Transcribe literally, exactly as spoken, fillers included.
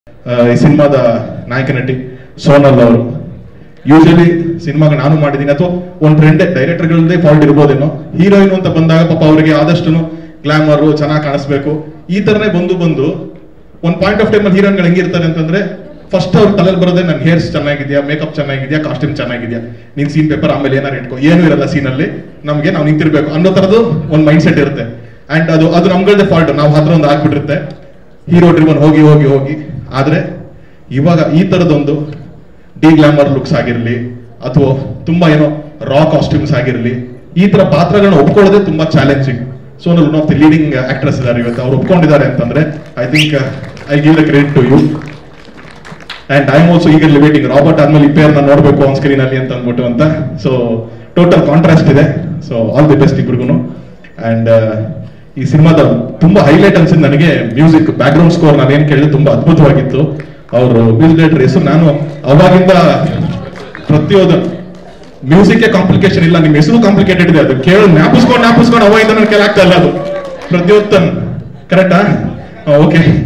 ಈ ಸಿನಿಮಾದ ನಾಯಕ ನಟಿ ಸೋನಲ್ ಅವರು. ಯೂಶಲಿ ಸಿನಿಮಾಗ ನಾನು ಮಾಡಿದ್ದೀನಿ ಅಥವಾ ಒಂದು ಟ್ರೆಂಡ್ ಡೈರೆಕ್ಟರ್ಗಳದ್ದೇ ಫಾಲ್ಟ್ ಇರ್ಬೋದೇನೋ, ಹೀರೋಯಿನ್ ಅಂತ ಬಂದಾಗ ಪಾಪ ಅವರಿಗೆ ಆದಷ್ಟು ಗ್ಲಾಮರ್ ಚೆನ್ನಾಗಿ ಕಾಣಿಸ್ಬೇಕು ಈ ತರನೇ ಬಂದು ಬಂದು ಒಂದು ಪಾಯಿಂಟ್ ಆಫ್ ಟೈಮ್ ಅಲ್ಲಿ ಹೀರೋಯಿನ್ಗಳು ಹೆಂಗಿರ್ತಾರೆ ಅಂತಂದ್ರೆ ಫಸ್ಟ್ ಅವ್ರ ತಲೆಯಲ್ಲಿ ಬರೋದೇ ನನ್ನ ಹೇರ್ಸ್ ಚೆನ್ನಾಗಿದ್ಯಾ, ಮೇಕಪ್ ಚೆನ್ನಾಗಿದ್ಯಾ, ಕಾಸ್ಟ್ಯೂಮ್ ಚೆನ್ನಾಗಿದ್ಯಾ, ನೀನ್ ಸೀನ್ ಪೇಪರ್ ಆಮೇಲೆ ಏನಾರು ಇಟ್ಕೋ, ಏನು ಇರಲ್ಲ ಸೀನಲ್ಲಿ, ನಮ್ಗೆ ನಾವು ನಿಂತಿರ್ಬೇಕು ಅನ್ನೋ ತರದ್ದು ಒಂದು ಮೈಂಡ್ ಸೆಟ್ ಇರುತ್ತೆ. ಅಂಡ್ ಅದು ಅದು ನಮ್ಗಳದೇ ಫಾಲ್ಟ್, ನಾವು ಹತ್ರ ಒಂದು ಆಗ್ಬಿಟ್ಟಿರುತ್ತೆ ಹೀರೋ ಡ್ರಿವನ್ ಹೋಗಿ ಹೋಗಿ ಹೋಗಿ. ಆದ್ರೆ ಇವಾಗ ಈ ತರದೊಂದು ಡಿ ಗ್ಲಾಮರ್ ಲುಕ್ಸ್ ಆಗಿರ್ಲಿ ಅಥವಾ ತುಂಬಾ ಏನೋ ರಾ ಕಾಸ್ಟ್ಯೂಮ್ಸ್ ಆಗಿರ್ಲಿ, ಈ ತರ ಪಾತ್ರಗಳನ್ನ ಒಪ್ಕೊಳ್ಳೋದೇ ತುಂಬಾ challenging. Sonal one of the leading actress ಇದ್ದಾರೆ ಇವತ್ತು, ಅವ್ರು ಒಪ್ಕೊಂಡಿದ್ದಾರೆ ಅಂತಂದ್ರೆ I think I give the credit to you. And I am also eagerly waiting Robert ಆದ್ಮೇಲೆ ಈ ಪೇರ್ನ ನೋಡ್ಬೇಕು ಆನ್ ಸ್ಕ್ರೀನ್ ಅಲ್ಲಿ ಅಂತ ಅಂದ್ಬಿಟ್ಟು ಅಂತ. ಸೊ ಟೋಟಲ್ ಕಾಂಟ್ರಾಸ್ಟ್ ಇದೆ. ಸೊ ಆಲ್ ದಿ ಬೆಸ್ಟ್ ಇಬ್ರಿಗೂ. ಅಂಡ್ ಈ ಸಿನಿಮಾದ ತುಂಬಾ ಹೈಲೈಟ್ ಅನ್ಸಿದ್ ನನಗೆ ಮ್ಯೂಸಿಕ್, ಬ್ಯಾಕ್ ಗ್ರೌಂಡ್ ಸ್ಕೋರ್ ನಾನು ಏನ್ ಕೇಳಿದ್ರೆ ತುಂಬಾ ಅದ್ಭುತವಾಗಿತ್ತು. ಅವರು ಮ್ಯೂಸಿಕ್ ಡೈರೆಕ್ಟರ್ ಹೆಸರು ನಾನು ಅವಾಗಿಂದ ಪ್ರತಿಯೊಂದು ಮ್ಯೂಸಿಕ್ ಕಾಂಪ್ಲಿಕೇಶನ್ ಇಲ್ಲ, ನಿಮ್ ಹೆಸರು ಕಾಂಪ್ಲಿಕೇಟೆಡ್ ಇದೆ, ಅದು ಕೇಳಿ ಜ್ಞಾಪಿಸ್ಕೊಂಡು ಜ್ಞಾಪಿಸ್ಕೊಂಡು ಅವಾಗಿಂದ ನನ್ ಕೆಲ ಆಗ್ತಾ ಇಲ್ಲ ಅದು ಪ್ರತಿಯೊತ್ತನ್ ಕರೆಕ್ಟಾ? ಓಕೆ